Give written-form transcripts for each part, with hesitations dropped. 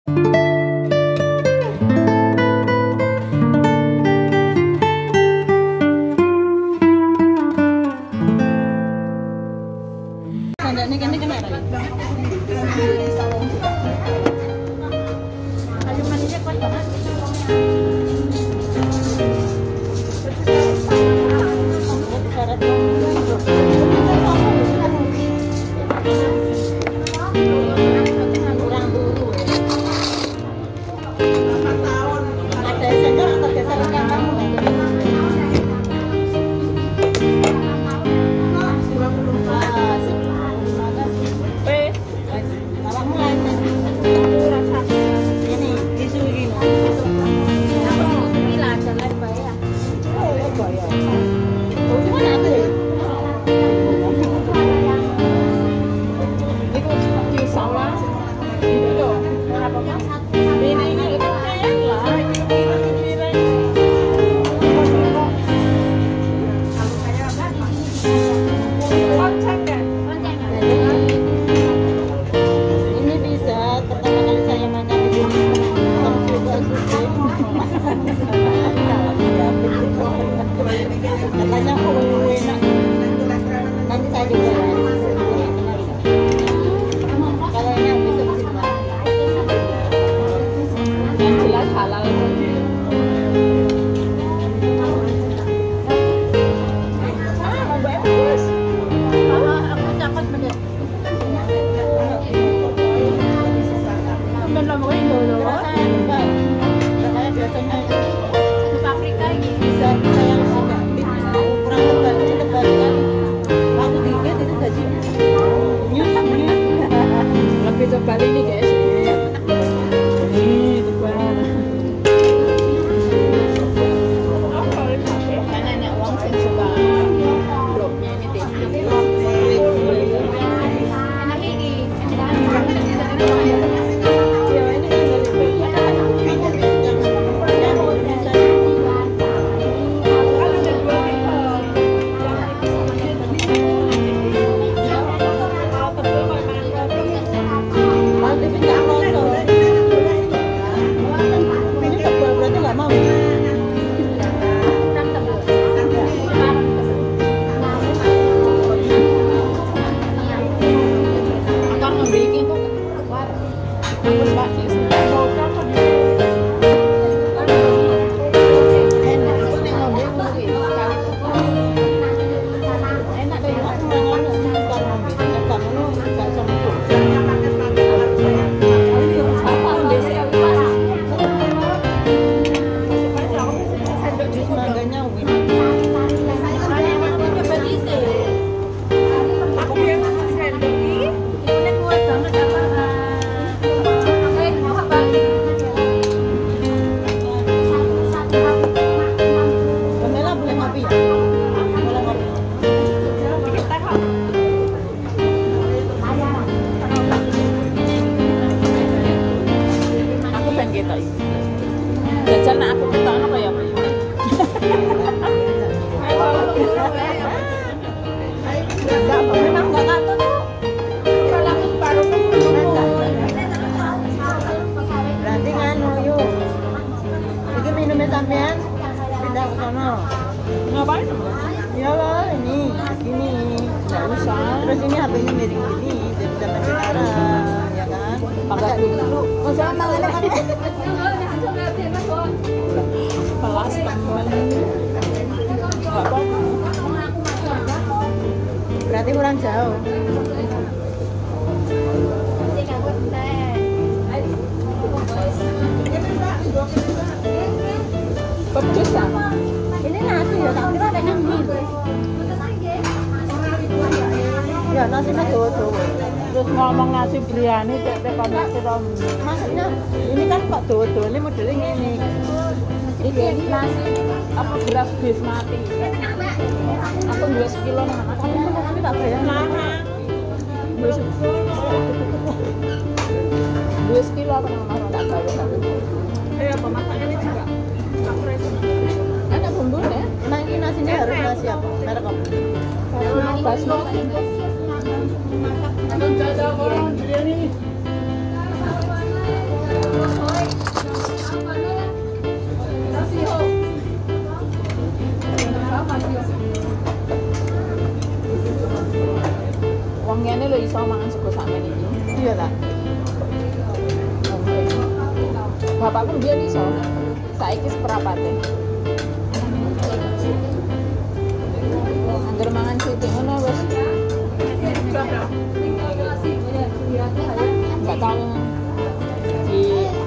Ngapain? Ya lah, ini segini. Nggak usah. Terus ini HP-nya miring gini, jadi bisa main sekarang, ya kan? Pakai dulu. Masalah tangannya kan. Pelas teman. Nggak apa-apa. Berarti kurang jauh. Pedes ya? Ini nasi ya, tak kira ada nyemil. Ya nasinya doa-doa. Terus ngomong nasi biryani cek konek kita. Maksudnya ini kan kok doa-doa, ini modelnya ini. Ini nasi apa beras basmati. Aku 2 kilo nang aku. Tapi tak bayang. Larang. 2 kilo aku nang marang tak gawe. Apa masaknya ini juga? Ada bumbunya. Emang ini nasinya harus nasi apa? Merek apa? Basmati. Masak. sego sakmene iki. Iya ta. Bapakku biyen iso. Saiki seperapate. Angger mangan sithik ngono wis. Enggak tahu di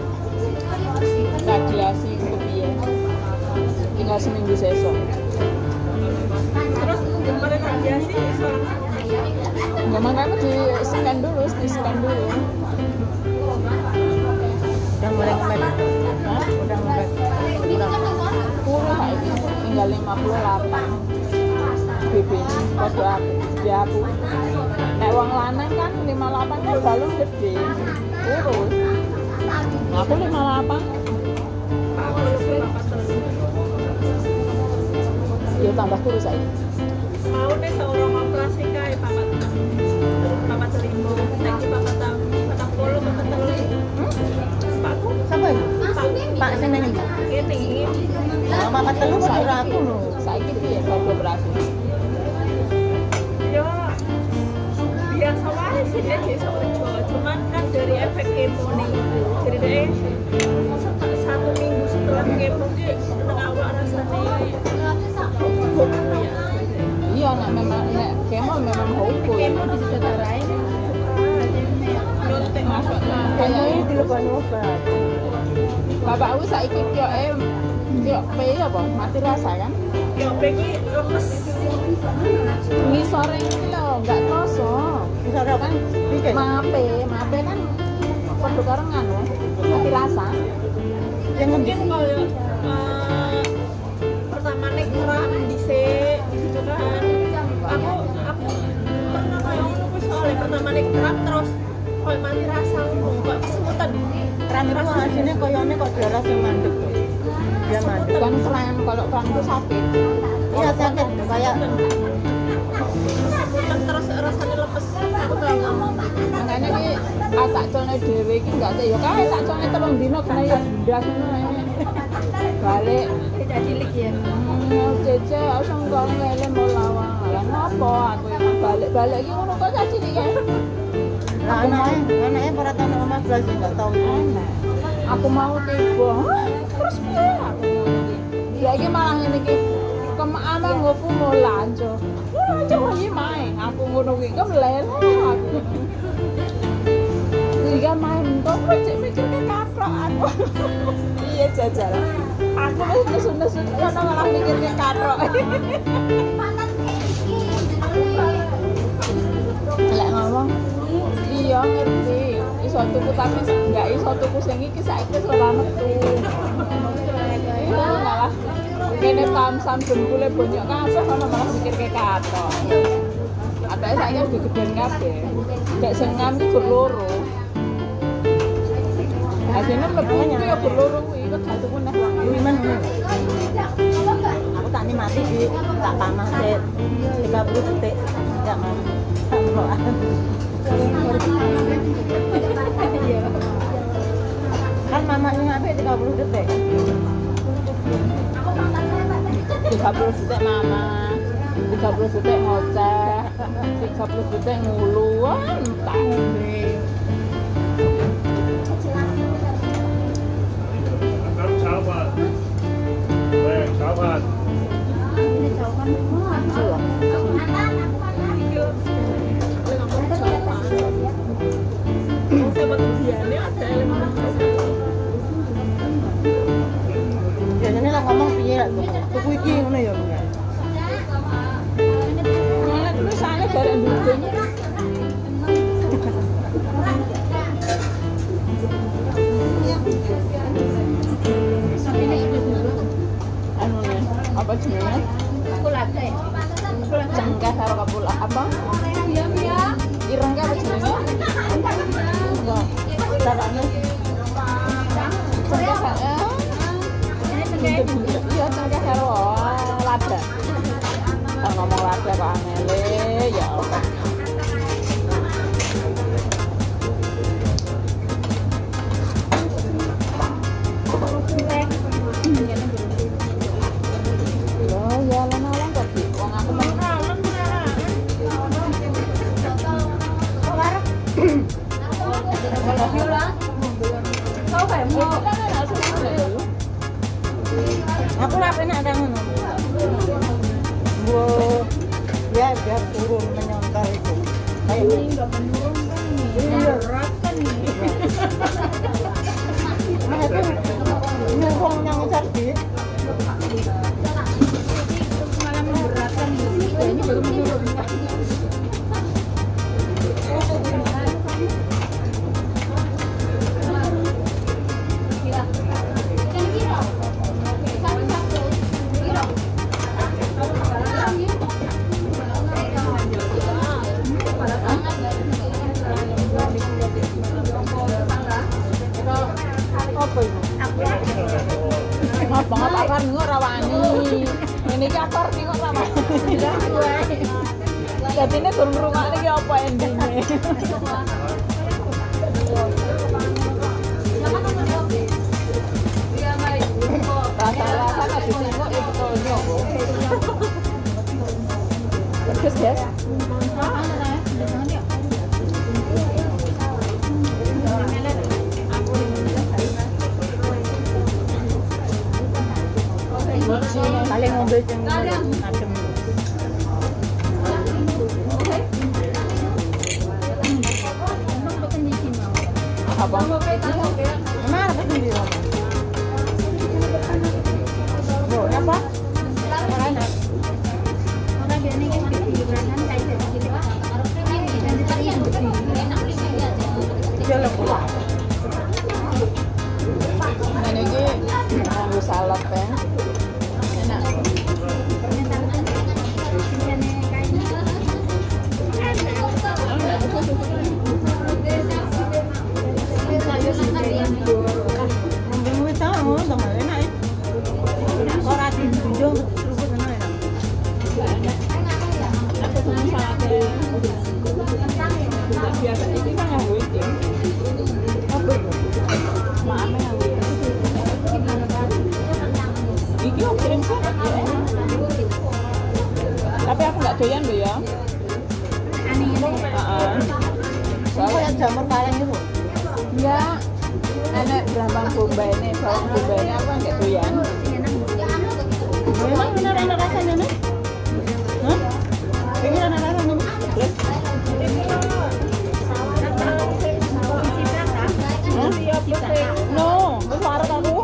radiasi itu piye. Tinggal seminggu sesok. Terus kemarin radiasi Ya makanya di scan dulu. Udah mulai kembali. Hah? Udah mulai. Kurang saiki tinggal 58. BB ini padha aku. Nek wong lanang kan 58 kan balung gede. Kurus. Aku 58. Ya tambah kurus saiki. mau nih seorang operasi kayak papat telimo lagi papat polo papat teli pakku Siapa itu? Pak Seneng itu. ini Mama Pak Telu kan aku loh. Saiki piye kalau operasi? yo biasa wae sih dia bisa ojo cuman kan dari efek kemo nih jadi deh 1 minggu setelah kemo dia awak rasanya Iya, nek kemo memang hukum. kemo di sekitar lain Masuknya Kayaknya kayak ini dilebani obat. bapakku saiki kiyok piye apa? Mati rasa kan? yo pengen lemes Ngisore iki lho, enggak kroso. Misalnya kan bikin. Mape kan padha karo nganu, mati rasa. Yang mungkin kalau pertama naik kram dhisik gitu kan aku pernah kayak ngono soalnya pertama naik kram terus koyo mati rasa ngono kok kesemutan keran itu hasilnya koyone kok darah yang mandek tuh. Dia mandek. Bukan keran, kalau keran itu sakit. Iya sakit kayak kesemutan terus rasanya lemes aku kayak ngomong Makanya iki tak colne dhewe iki enggak ya kae tak colne 3 dino kena ya blas ngono ae. Balik tidak cilik ya Cece, aku enggak ngele mau lawang. Lah ngopo aku yang balik-balik iki ngono kok tak cilik ya. lah anaknya para tanah omah belas nggak tahu itu. Aku mau tiba. Terus piye aku ngono iki. Ya iki malah ngene iki. Kemana ngopo mau lanjo. Lanjo wae main. Aku ngono iki kemlele aku. Iya main kok cek mikir ke kaprok aku. Iya jajal. Aku wis nesu-nesu kono malah mikir ke kaprok. Lek ngomong iya ngerti. Iso tuku tapi enggak iso tuku sing iki saiki wis ora metu. Iya malah kene tamsam jempule bonyok kabeh kono malah mikir ke kaprok. Atake saiki wis digeden kabeh. Gak sing ngam iki gur loro. Akhirnya mlebu itu ya berloro kuwi kok gak tuku neh. Wiman aku tak mati di tak panah sih 30 detik ya mas kan mamanya ngapain 30 detik 30 detik mama, 30 detik ngoceh, 30 detik nguluan tak ngombe. biasanya lah ngomong piye lah tuku iki ngono ya enggak Mana tulisannya dari ndudung. Anu nih, apa jenenge? kulate Cengkeh karo kapula apa? Ireng apa jenenge? enggak caranya Kau phải mua cái này là số này. Aku lah enak kan ngono. Buat ya biar turun menyangkal itu. Kayak Ini enggak menurunkan nih. Berat kan nih. mana tuh nyuruh yang cerdik. Malah memberatkan nih. Ini baru menurunkan. Apa itu? Mas banget akar nih kok rawani. Ini ki akar nih kok rawani. Jadi ini turun rumah ini apa endingnya? Rasa-rasa nggak bisa kok itu tolnya kok. Terus ya? Paling mobil yang adem. Apa? Mana apa sendiri? Oh, apa? Mana? Jalan pulang. Nah ini nganggo salad ya. Enak. Ngomong wis tahu, tambah enak ya. Ora diunjung seruput enak. Aku senang saladnya. Biasa ini kan nganggo iki. Apa itu? Maame nganggo. Iki kok kirim salad ya. Tapi aku nggak doyan loh ya. Kayak jamur kaleng itu. Ya, enak berambang bombay ini, bawang bombay ini aku nggak doyan. Memang benar-benar rasanya nih? Hah? Ini enak rasanya nih? Terus, no, wis wareg aku.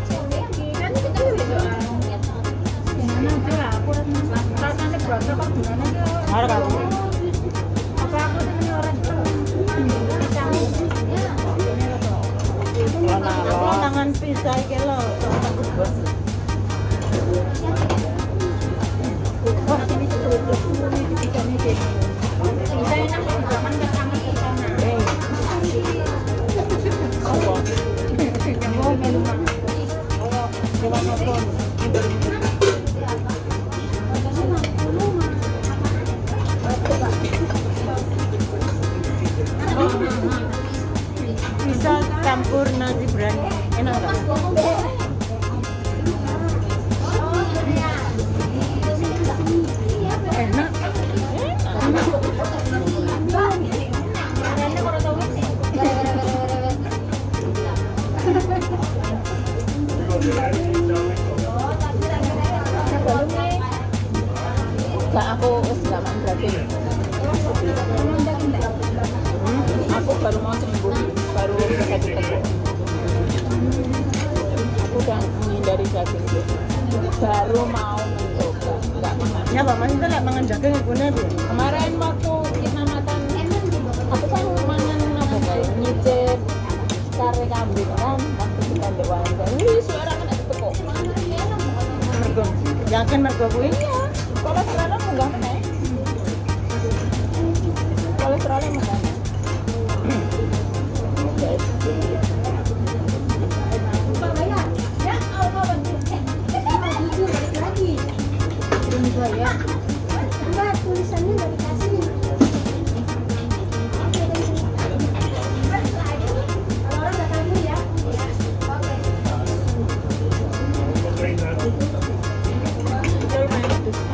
Harus kamu. Tangan pisah iki lho. Wah, ini bisa campur nasi berani, enak nggak? Enak. Gak, aku wis gak main berarti. Aku baru mau sembuh, baru bisa ditekuk. Aku udah menghindari daging itu. Baru mau mencoba, nggak makan. Ya, Pak, Mas itu lah mangan daging ibunya tuh. Kemarin waktu kita makan, aku kan mangan apa kayak nyicip kare kambing kan, waktu kita di Wanda. Wih, suara kan ada tekuk. Mergo. Yakin mergo kuwi? Iya, kolesterolnya munggah meneh. Kolesterolnya munggah. Enggak, tulisannya nggak dikasih. Kalau orang nggak tahu ya. Oke.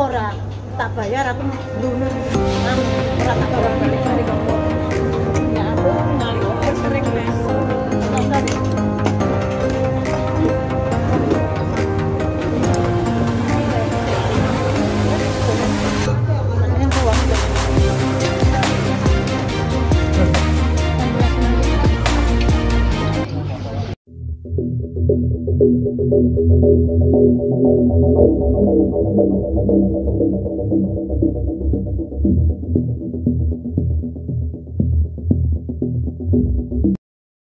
ora tak bayar aku dulu ora tak bayar balik-balik kok. Ya aku kemarin udah sering besok. Thank you.